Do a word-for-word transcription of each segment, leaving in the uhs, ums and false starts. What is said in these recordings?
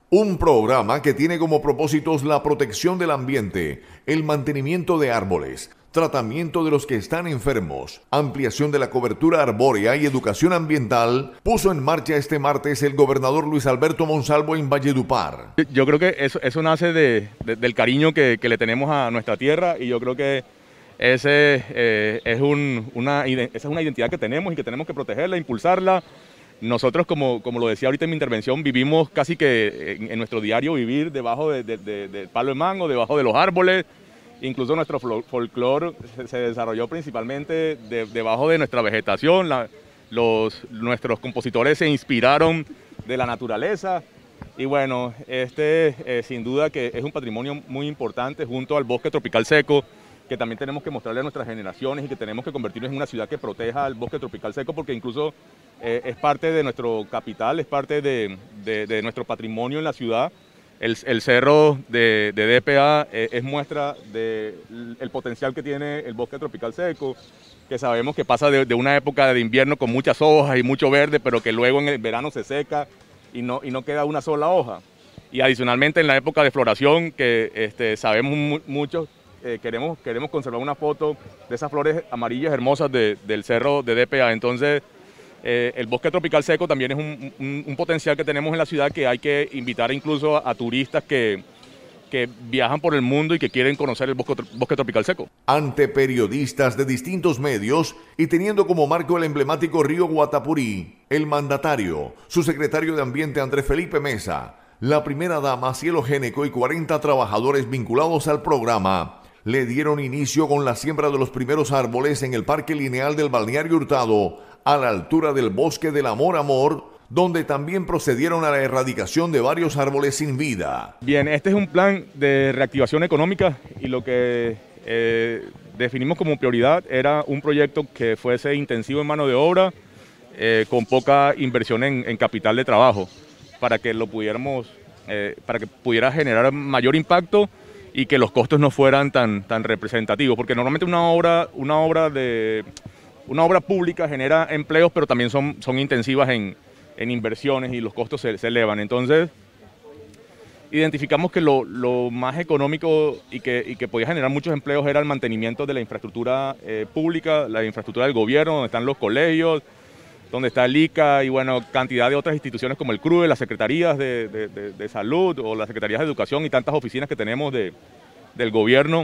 Un programa que tiene como propósitos la protección del ambiente, el mantenimiento de árboles, tratamiento de los que están enfermos, ampliación de la cobertura arbórea y educación ambiental, puso en marcha este martes el gobernador Luis Alberto Monsalvo en Valledupar. Yo creo que eso, eso nace de, de, del cariño que, que le tenemos a nuestra tierra, y yo creo que ese, eh, es un, una, esa es una identidad que tenemos y que tenemos que protegerla, impulsarla. Nosotros, como, como lo decía ahorita en mi intervención, vivimos casi que en, en nuestro diario vivir debajo de, de, de, del palo de mango, debajo de los árboles. Incluso nuestro folclore se, se desarrolló principalmente de, debajo de nuestra vegetación. La, los, nuestros compositores se inspiraron de la naturaleza. Y bueno, este eh, sin duda que es un patrimonio muy importante junto al bosque tropical seco, que también tenemos que mostrarle a nuestras generaciones, y que tenemos que convertirnos en una ciudad que proteja el bosque tropical seco, porque incluso eh, es parte de nuestro capital, es parte de, de, de nuestro patrimonio en la ciudad. El, el cerro de, de D P A eh, es muestra del potencial que tiene el bosque tropical seco, que sabemos que pasa de, de una época de invierno con muchas hojas y mucho verde, pero que luego en el verano se seca y no, y no queda una sola hoja. Y adicionalmente en la época de floración, que este, sabemos mu muchos, Eh, queremos, queremos conservar una foto de esas flores amarillas hermosas de, del cerro de D P A. Entonces, eh, el bosque tropical seco también es un, un, un potencial que tenemos en la ciudad, que hay que invitar incluso a, a turistas que, que viajan por el mundo y que quieren conocer el bosque, bosque tropical seco. Ante periodistas de distintos medios y teniendo como marco el emblemático río Guatapurí, el mandatario, su secretario de Ambiente Andrés Felipe Mesa, la primera dama Cielo Géneco y cuarenta trabajadores vinculados al programa le dieron inicio con la siembra de los primeros árboles en el Parque Lineal del Balneario Hurtado, a la altura del Bosque del Amor Amor, donde también procedieron a la erradicación de varios árboles sin vida. Bien, este es un plan de reactivación económica, y lo que eh, definimos como prioridad era un proyecto que fuese intensivo en mano de obra, eh, con poca inversión en, en capital de trabajo, para que lo pudiéramos, eh, para que pudiera generar mayor impacto y que los costos no fueran tan, tan representativos, porque normalmente una obra, una obra de una obra pública genera empleos, pero también son, son intensivas en, en inversiones, y los costos se, se elevan. Entonces, identificamos que lo, lo más económico y que, y que podía generar muchos empleos era el mantenimiento de la infraestructura eh, pública, la infraestructura del gobierno, donde están los colegios, donde está el I C A y bueno, cantidad de otras instituciones como el C R U E, las secretarías de, de, de, de salud o las secretarías de educación y tantas oficinas que tenemos de, del gobierno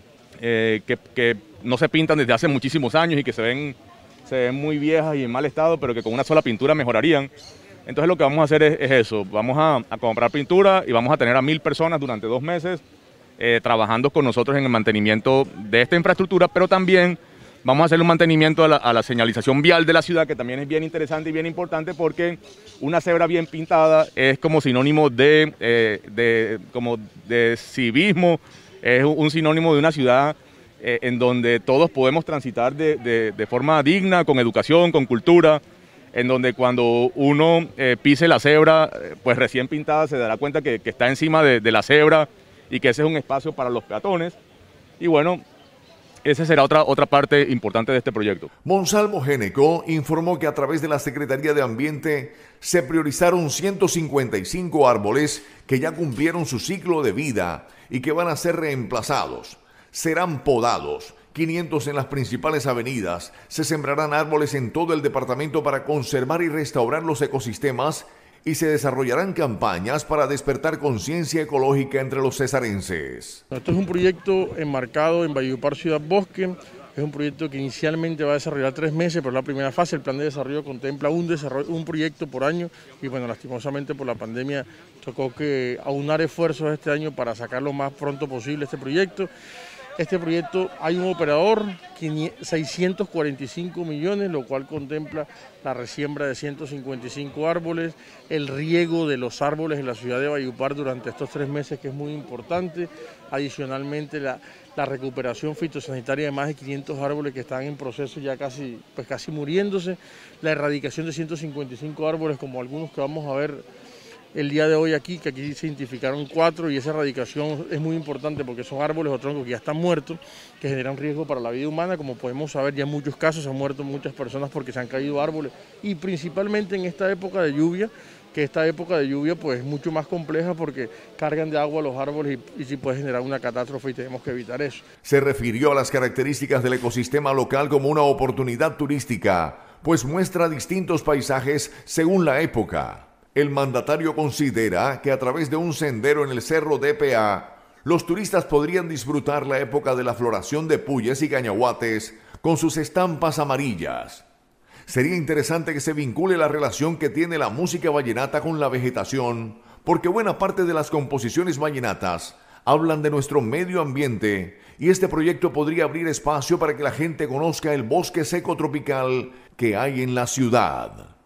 eh, que, que no se pintan desde hace muchísimos años y que se ven, se ven muy viejas y en mal estado, pero que con una sola pintura mejorarían. Entonces lo que vamos a hacer es, es eso, vamos a, a comprar pintura y vamos a tener a mil personas durante dos meses eh, trabajando con nosotros en el mantenimiento de esta infraestructura, pero también vamos a hacer un mantenimiento a la, a la señalización vial de la ciudad, que también es bien interesante y bien importante, porque una cebra bien pintada es como sinónimo de, eh, de, como de civismo, es un sinónimo de una ciudad eh, en donde todos podemos transitar de, de, de forma digna, con educación, con cultura, en donde cuando uno eh, pise la cebra, pues recién pintada, se dará cuenta que, que está encima de, de la cebra y que ese es un espacio para los peatones. Y bueno, esa será otra, otra parte importante de este proyecto. Monsalvo Géneco informó que a través de la Secretaría de Ambiente se priorizaron ciento cincuenta y cinco árboles que ya cumplieron su ciclo de vida y que van a ser reemplazados. Serán podados, quinientos en las principales avenidas. Se sembrarán árboles en todo el departamento para conservar y restaurar los ecosistemas, y se desarrollarán campañas para despertar conciencia ecológica entre los cesarenses. Esto es un proyecto enmarcado en Valledupar Ciudad Bosque. Es un proyecto que inicialmente va a desarrollar tres meses, pero la primera fase, el plan de desarrollo contempla un, desarrollo, un proyecto por año, y bueno, lastimosamente por la pandemia tocó que aunar esfuerzos este año para sacar lo más pronto posible este proyecto. Este proyecto hay un operador, seiscientos cuarenta y cinco millones, lo cual contempla la resiembra de ciento cincuenta y cinco árboles, el riego de los árboles en la ciudad de Valledupar durante estos tres meses, que es muy importante. Adicionalmente, la, la recuperación fitosanitaria de más de quinientos árboles que están en proceso ya casi, pues casi muriéndose, la erradicación de ciento cincuenta y cinco árboles, como algunos que vamos a ver el día de hoy aquí, que aquí se identificaron cuatro, y esa erradicación es muy importante porque son árboles o troncos que ya están muertos, que generan riesgo para la vida humana. Como podemos saber, ya en muchos casos han muerto muchas personas porque se han caído árboles, y principalmente en esta época de lluvia, que que esta época de lluvia pues es mucho más compleja porque cargan de agua los árboles y, y sí puede generar una catástrofe y tenemos que evitar eso. Se refirió a las características del ecosistema local como una oportunidad turística, pues muestra distintos paisajes según la época. El mandatario considera que a través de un sendero en el Cerro D P A, los turistas podrían disfrutar la época de la floración de puyes y cañahuates con sus estampas amarillas. Sería interesante que se vincule la relación que tiene la música vallenata con la vegetación, porque buena parte de las composiciones vallenatas hablan de nuestro medio ambiente y este proyecto podría abrir espacio para que la gente conozca el bosque seco tropical que hay en la ciudad.